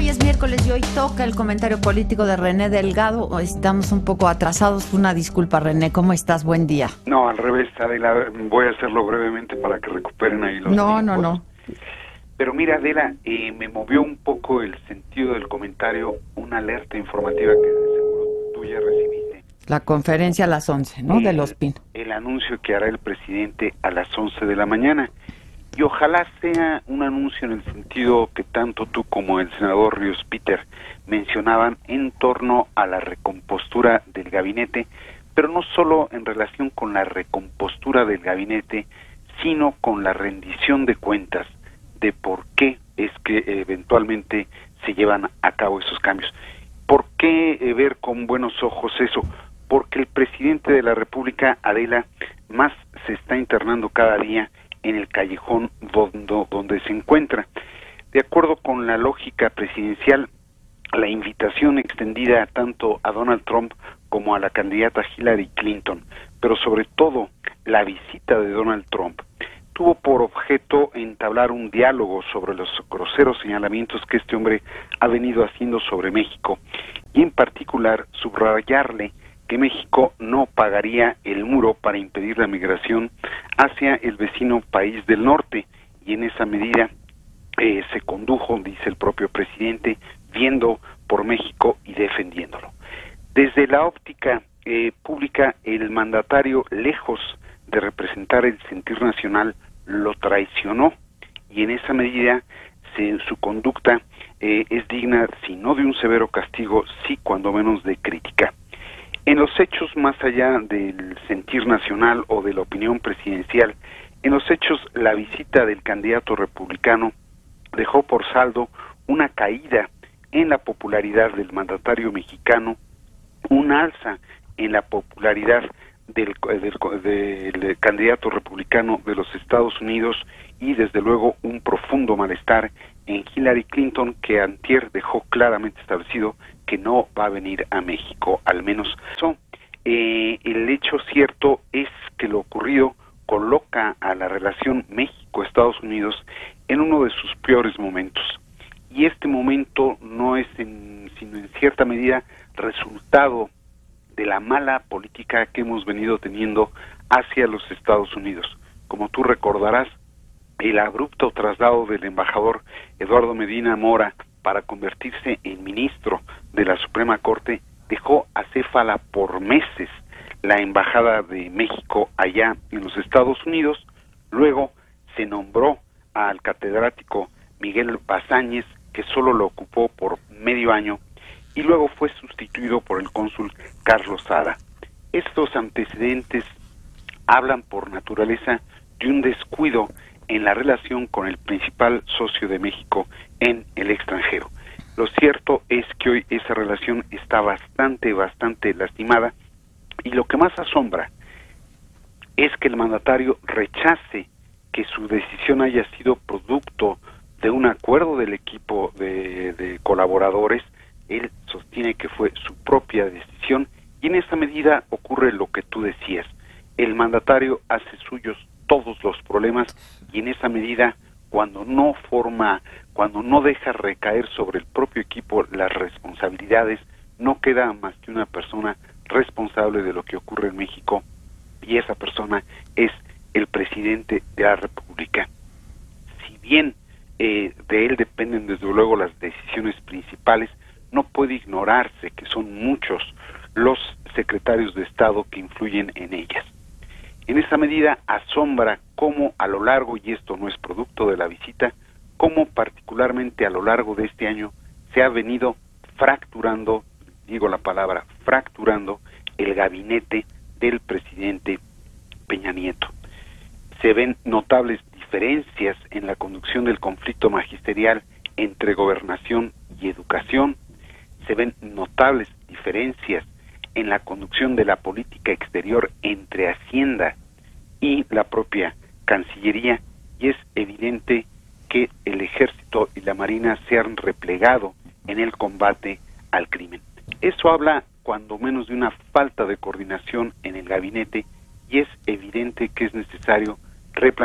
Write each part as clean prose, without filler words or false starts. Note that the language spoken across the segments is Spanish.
Hoy es miércoles y hoy toca el comentario político de René Delgado. Hoy estamos un poco atrasados. Una disculpa, René. ¿Cómo estás? Buen día. No, al revés, Adela. Voy a hacerlo brevemente para que recuperen ahí los tiempos. No. Pero mira, Adela, me movió un poco el sentido del comentario, una alerta informativa que de seguro tú ya recibiste. La conferencia a las 11, ¿no? De Los Pinos. El anuncio que hará el presidente a las 11 de la mañana. Y ojalá sea un anuncio en el sentido que tanto tú como el senador Ríos Peter mencionaban en torno a la recompostura del gabinete, pero no solo en relación con la recompostura del gabinete, sino con la rendición de cuentas de por qué es que eventualmente se llevan a cabo esos cambios. ¿Por qué ver con buenos ojos eso? Porque el presidente de la República, Adela, más se está internando cada día en el callejón donde se encuentra. De acuerdo con la lógica presidencial, la invitación extendida tanto a Donald Trump como a la candidata Hillary Clinton, pero sobre todo la visita de Donald Trump, tuvo por objeto entablar un diálogo sobre los groseros señalamientos que este hombre ha venido haciendo sobre México, y en particular subrayarle que México no pagaría el muro para impedir la migración hacia el vecino país del norte, y en esa medida se condujo, dice el propio presidente, viendo por México y defendiéndolo. Desde la óptica pública, el mandatario, lejos de representar el sentir nacional, lo traicionó, y en esa medida su conducta es digna, si no de un severo castigo, sí cuando menos de crítica. En los hechos, más allá del sentir nacional o de la opinión presidencial, en los hechos la visita del candidato republicano dejó por saldo una caída en la popularidad del mandatario mexicano, un alza en la popularidad del candidato republicano de los Estados Unidos, y desde luego un profundo malestar en Hillary Clinton, que antier dejó claramente establecido que no va a venir a México, al menos eso. El hecho cierto es que lo ocurrido coloca a la relación México-Estados Unidos en uno de sus peores momentos, y este momento no es sino en cierta medida resultado de la mala política que hemos venido teniendo hacia los Estados Unidos. Como tú recordarás, el abrupto traslado del embajador Eduardo Medina Mora para convertirse en ministro de la Suprema Corte dejó acéfala por meses la embajada de México allá en los Estados Unidos. Luego se nombró al catedrático Miguel Bazáñez, que solo lo ocupó por medio año, y luego fue sustituido por el cónsul Carlos Sada. Estos antecedentes hablan por naturaleza de un descuido en la relación con el principal socio de México en el extranjero. Lo cierto es que hoy esa relación está bastante lastimada, y lo que más asombra es que el mandatario rechace que su decisión haya sido producto de un acuerdo del equipo de colaboradores. Él sostiene que fue su propia decisión, y en esa medida ocurre lo que tú decías. El mandatario hace suyos todos los problemas, y en esa medida, cuando no deja recaer sobre el propio equipo las responsabilidades, no queda más que una persona responsable de lo que ocurre en México, y esa persona es el presidente de la República. Si bien de él dependen desde luego las decisiones principales, no puede ignorarse que son muchos los secretarios de Estado que influyen en ellas. En esa medida asombra cómo a lo largo, y esto no es producto de la visita, cómo particularmente a lo largo de este año se ha venido fracturando, digo la palabra, fracturando el gabinete del presidente Peña Nieto. Se ven notables diferencias en la conducción del conflicto magisterial entre gobernación y educación. Se ven notables diferencias en la conducción de la política exterior entre Hacienda y la propia Cancillería, y es evidente que el Ejército y la Marina se han replegado en el combate al crimen. Eso habla cuando menos de una falta de coordinación en el gabinete, y es evidente que es necesario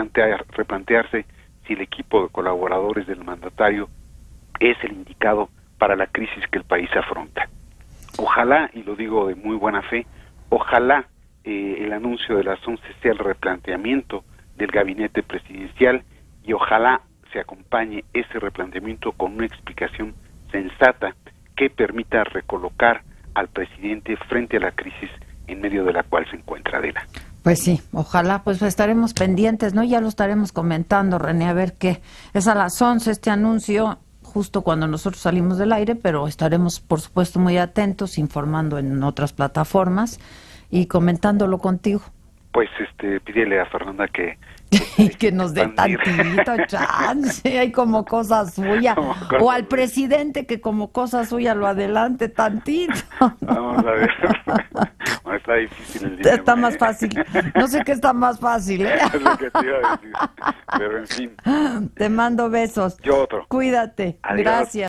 replantearse si el equipo de colaboradores del mandatario es el indicado para la crisis que el país afronta. Ojalá, y lo digo de muy buena fe, ojalá el anuncio de las 11 sea el replanteamiento del gabinete presidencial y ojalá se acompañe ese replanteamiento con una explicación sensata que permita recolocar al presidente frente a la crisis en medio de la cual se encuentra, Adela. Pues sí, ojalá, pues estaremos pendientes, ¿no? Ya lo estaremos comentando, René, a ver qué. Es a las 11 este anuncio, justo cuando nosotros salimos del aire, pero estaremos, por supuesto, muy atentos, informando en otras plataformas y comentándolo contigo. Pues pídele a Fernanda que que nos dé tantito chance, hay como cosa suya, o al presidente que como cosa suya lo adelante tantito. Vamos a ver. No, está difícil el dilema. Está más fácil. No sé qué está más fácil, ¿eh? Es lo que te iba a decir. Pero en fin. Te mando besos. Yo otro. Cuídate. Adiós. Gracias.